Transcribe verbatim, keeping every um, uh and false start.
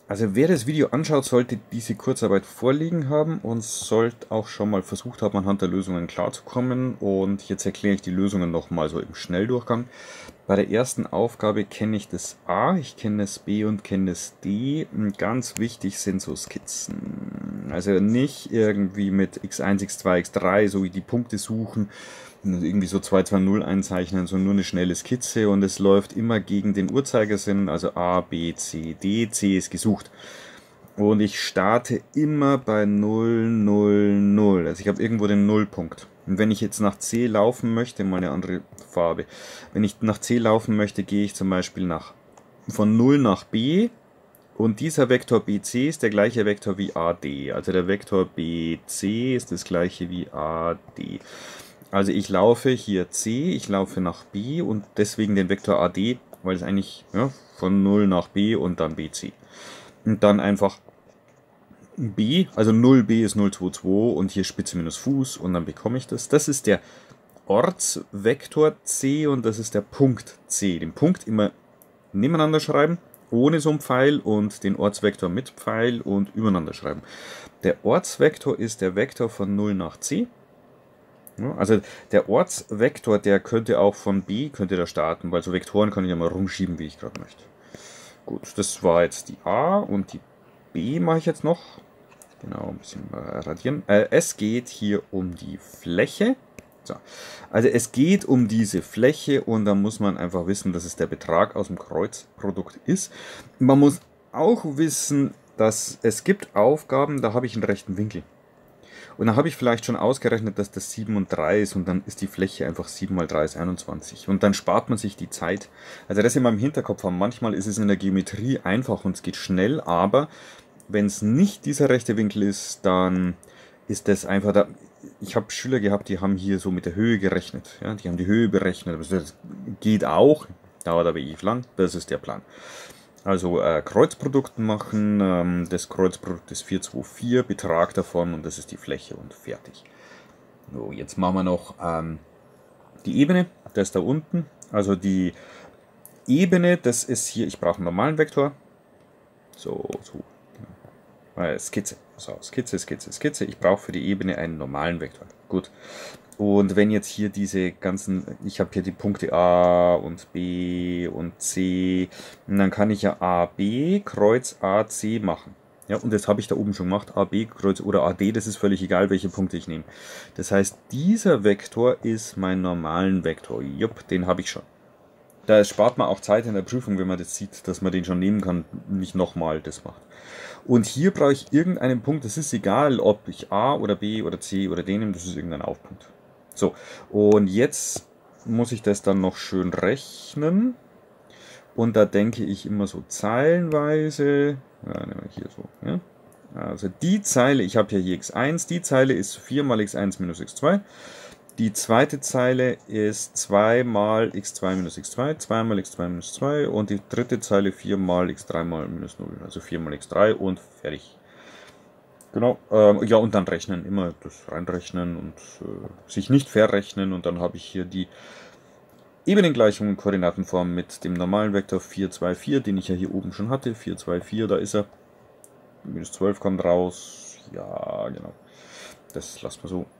Also wer das Video anschaut, sollte diese Kurzarbeit vorliegen haben und sollte auch schon mal versucht haben, anhand der Lösungen klarzukommen. Und jetzt erkläre ich die Lösungen nochmal so im Schnelldurchgang. Bei der ersten Aufgabe kenne ich das A, ich kenne das B und kenne das D. Ganz wichtig sind so Skizzen. Also nicht irgendwie mit x eins, x zwei, x drei, so wie die Punkte suchen, irgendwie so zwei zwei null einzeichnen, sondern nur eine schnelle Skizze und es läuft immer gegen den Uhrzeigersinn, also A, B, C, D, C ist gesucht. Und ich starte immer bei null, null, null. Also ich habe irgendwo den Nullpunkt. Und wenn ich jetzt nach C laufen möchte, mal eine andere Farbe, wenn ich nach C laufen möchte, gehe ich zum Beispiel nach, von null nach B und dieser Vektor B C ist der gleiche Vektor wie A D. Also der Vektor B C ist das gleiche wie A D. Also ich laufe hier C, ich laufe nach B und deswegen den Vektor A D, weil es eigentlich ja, von null nach B und dann B C. Und dann einfach B, also null B ist null zwei zwei und hier Spitze minus Fuß und dann bekomme ich das. Das ist der Ortsvektor C und das ist der Punkt C. Den Punkt immer nebeneinander schreiben, ohne so einen Pfeil und den Ortsvektor mit Pfeil und übereinander schreiben. Der Ortsvektor ist der Vektor von null nach C. Also der Ortsvektor, der könnte auch von B, könnte da starten, weil so Vektoren kann ich ja mal rumschieben, wie ich gerade möchte. Gut, das war jetzt die A und die B mache ich jetzt noch. Genau, ein bisschen radieren. Äh, es geht hier um die Fläche. So. Also es geht um diese Fläche und da muss man einfach wissen, dass es der Betrag aus dem Kreuzprodukt ist. Man muss auch wissen, dass es gibt Aufgaben, da habe ich einen rechten Winkel. Und dann habe ich vielleicht schon ausgerechnet, dass das sieben und drei ist und dann ist die Fläche einfach sieben mal drei ist einundzwanzig. Und dann spart man sich die Zeit. Also das immer im Hinterkopf haben. Manchmal ist es in der Geometrie einfach und es geht schnell, aber wenn es nicht dieser rechte Winkel ist, dann ist das einfach da. Ich habe Schüler gehabt, die haben hier so mit der Höhe gerechnet. Ja? Die haben die Höhe berechnet. Das geht auch, dauert aber ewig lang. Das ist der Plan. Also äh, Kreuzprodukt machen, ähm, das Kreuzprodukt ist vier zwei vier, Betrag davon und das ist die Fläche und fertig. So, jetzt machen wir noch ähm, die Ebene, das da unten. Also die Ebene, das ist hier, ich brauche einen normalen Vektor. So, so. Äh, Skizze, so, Skizze, Skizze, Skizze. Ich brauche für die Ebene einen normalen Vektor. Gut. Und wenn jetzt hier diese ganzen, ich habe hier die Punkte A und B und C, und dann kann ich ja A B Kreuz A C machen. Ja, und das habe ich da oben schon gemacht, A B Kreuz oder A D, das ist völlig egal, welche Punkte ich nehme. Das heißt, dieser Vektor ist mein normalen Vektor. Jupp, den habe ich schon. Da spart man auch Zeit in der Prüfung, wenn man das sieht, dass man den schon nehmen kann, nicht nochmal das macht. Und hier brauche ich irgendeinen Punkt, das ist egal, ob ich A oder B oder C oder D nehme, das ist irgendein Aufpunkt. So, und jetzt muss ich das dann noch schön rechnen. Und da denke ich immer so zeilenweise. Ja, nehmen wir hier so. Ja. Also die Zeile, ich habe ja hier x eins, die Zeile ist vier mal x eins minus x zwei. Die zweite Zeile ist zwei mal x zwei minus x zwei, zwei mal x zwei minus zwei. Und die dritte Zeile vier mal x drei mal minus null. Also vier mal x drei und fertig. Genau, ähm, ja und dann rechnen, immer das reinrechnen und äh, sich nicht verrechnen und dann habe ich hier die Ebenengleichung in Koordinatenform mit dem normalen Vektor vier zwei vier, den ich ja hier oben schon hatte, vier zwei vier, da ist er, minus zwölf kommt raus, ja genau, das lassen wir so.